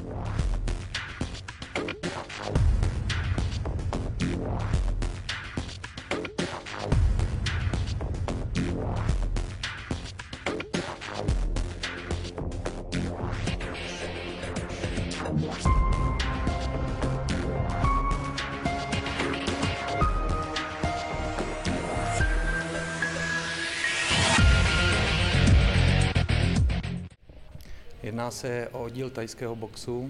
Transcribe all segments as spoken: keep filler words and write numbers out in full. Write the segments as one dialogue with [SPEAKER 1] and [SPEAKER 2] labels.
[SPEAKER 1] Jedná se o oddíl thajského boxu.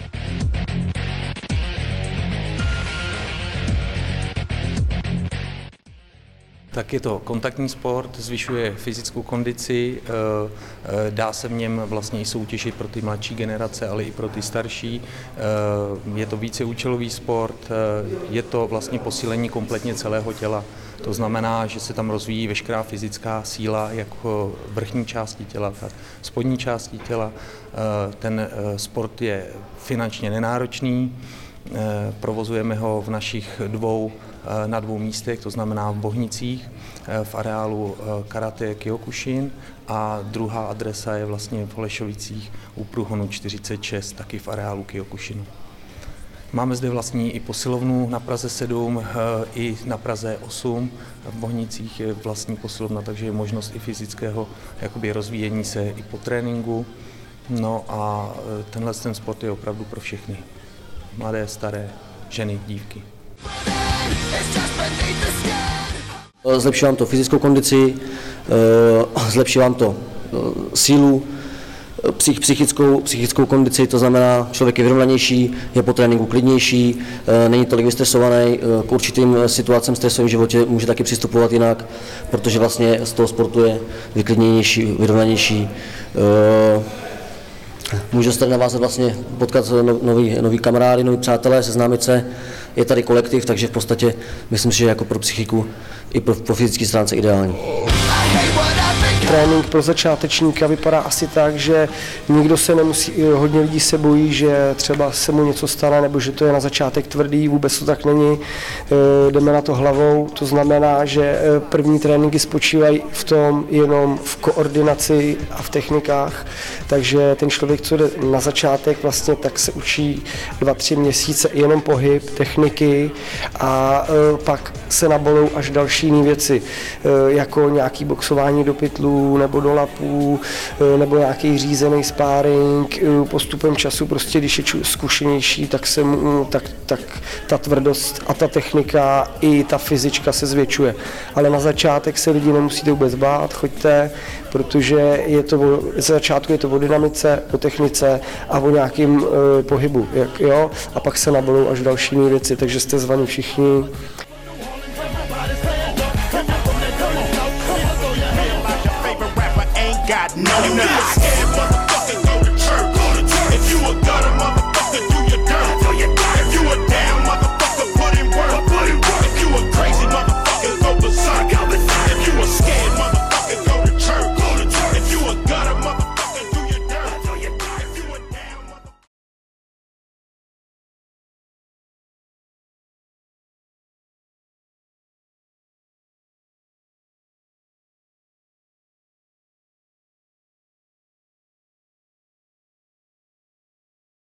[SPEAKER 1] Tak je to kontaktní sport, zvyšuje fyzickou kondici, dá se v něm vlastně i soutěžit pro ty mladší generace, ale i pro ty starší. Je to víceúčelový sport, je to vlastně posílení kompletně celého těla. To znamená, že se tam rozvíjí veškerá fyzická síla, jak vrchní části těla, tak spodní části těla. Ten sport je finančně nenáročný, provozujeme ho v našich dvou, na dvou místech, to znamená v Bohnicích, v areálu Karate Kyokushin, a druhá adresa je vlastně v Holešovicích u Průhonu čtyřicet šest, taky v areálu Kyokushinu. Máme zde vlastní i posilovnu na Praze sedm, i na Praze osm. V Bohnicích je vlastní posilovna, takže je možnost i fyzického jakoby rozvíjení se i po tréninku. No a tenhle ten sport je opravdu pro všechny. Mladé, staré, ženy, dívky.
[SPEAKER 2] Zlepší vám to fyzickou kondici, zlepší vám to sílu, psychickou, psychickou kondici, to znamená, člověk je vyrovnanější, je po tréninku klidnější, není tolik vystresovaný, k určitým situacím v stresovém životě může taky přistupovat jinak, protože vlastně z toho sportu je vyklidnější, vyrovnanější. Může se na vás vlastně potkat nový, nový kamarády, noví přátelé, seznámit se, je tady kolektiv, takže v podstatě myslím si, že jako pro psychiku i pro, pro fyzické stránce ideální.
[SPEAKER 3] Trénink pro začátečníka vypadá asi tak, že nikdo se nemusí, hodně lidí se bojí, že třeba se mu něco stane, nebo že to je na začátek tvrdý, vůbec to tak není. Jdeme na to hlavou, to znamená, že první tréninky spočívají v tom jenom v koordinaci a v technikách, takže ten člověk, co jde na začátek, vlastně tak se učí dva, tři měsíce jenom pohyb, techniky a pak se nabolou až další jiné věci, jako nějaký boxování do pytlů, nebo do lapů, nebo nějaký řízený sparring. Postupem času, prostě, když je zkušenější, tak, se, tak, tak ta tvrdost a ta technika i ta fyzička se zvětšuje. Ale na začátek se lidi nemusíte vůbec bát, choďte, protože je to, za začátku je to o dynamice, o technice a o nějakým e, pohybu. Jak, jo? A pak se nabolou až další věci, takže jste zvaní všichni.
[SPEAKER 4] Got no nuts.